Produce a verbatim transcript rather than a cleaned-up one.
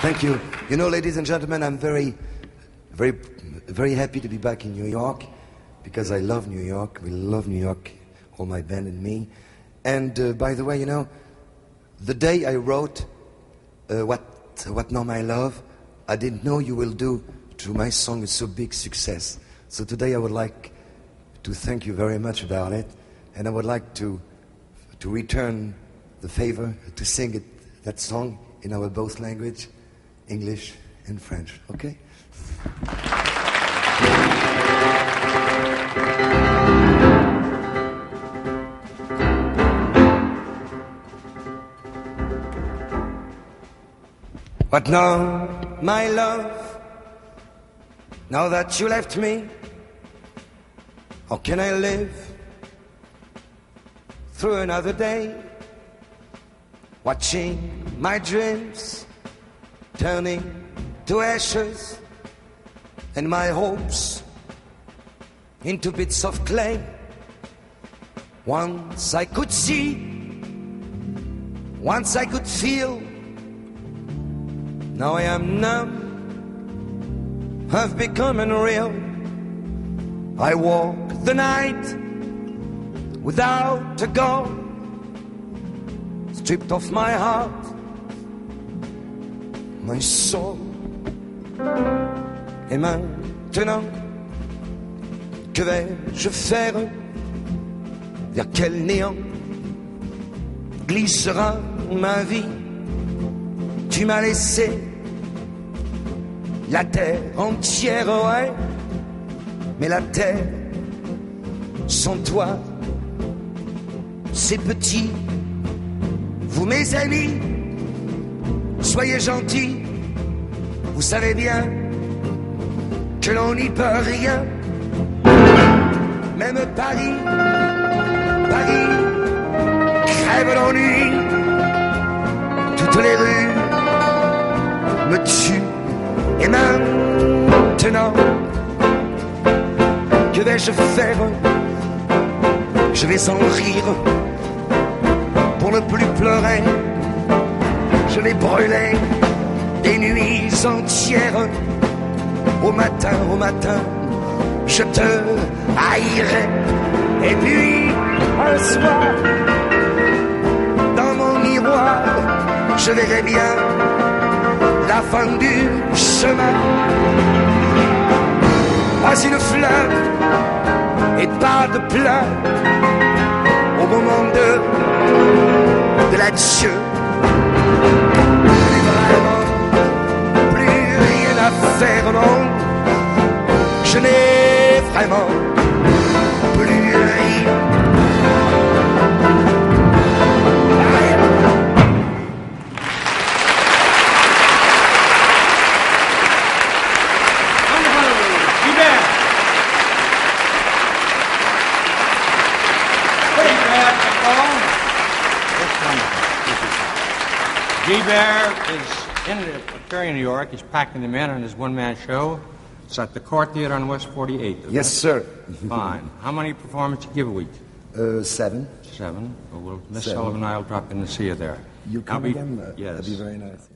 Thank you. You know, ladies and gentlemen, I'm very, very, very happy to be back in New York because I love New York. We love New York, all my band and me. And uh, by the way, you know, the day I wrote uh, What What Now My Love, I didn't know you will do to my song a so big success. So today I would like to thank you very much about it, and I would like to to return the favor to sing it, that song in our both language, English and French. Okay? What now, my love, now that you left me, how can I live through another day, watching my dreams turning to ashes and my hopes into bits of clay? Once I could see, once I could feel, now I am numb, I've become unreal. I walk the night without a goal, stripped of my heart, my soul. Et maintenant, que vais-je faire? Vers quel néant glissera ma vie? Tu m'as laissé la terre entière, ouais, mais la terre sans toi, c'est petit. Vous, mes amis, soyez gentils, vous savez bien que l'on n'y peut rien. Même Paris, Paris crève d'ennui, toutes les rues me tuent. Et maintenant, que vais-je faire? Je vais en rire pour ne plus pleurer. Je vais brûler des nuits entières. Au matin, au matin, je te haïrai. Et puis, un soir, dans mon miroir, je verrai bien la fin du chemin. Pas une fleur et pas de pleurs au moment de, de l'adieu. Plus vraiment, plus rien à faire, non. Je n'ai vraiment plus rien. G-Bear is in appearing in New York. He's packing them in on his one-man show. It's at the Court Theater on West forty-eighth. Yes, it? sir. Fine. How many performances you give a week? Uh, seven. Seven. Well, we'll Miss Seven. Sullivan and I will drop in to see you there. You come be, again? Uh, yes. That'd be very nice.